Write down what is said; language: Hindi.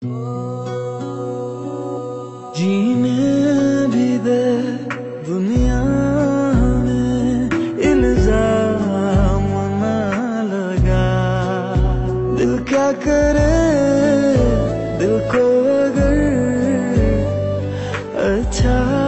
जीने भी दे दुनिया में, इल्जाम ना लगा। दिल क्या करे, दिल को अगर अच्छा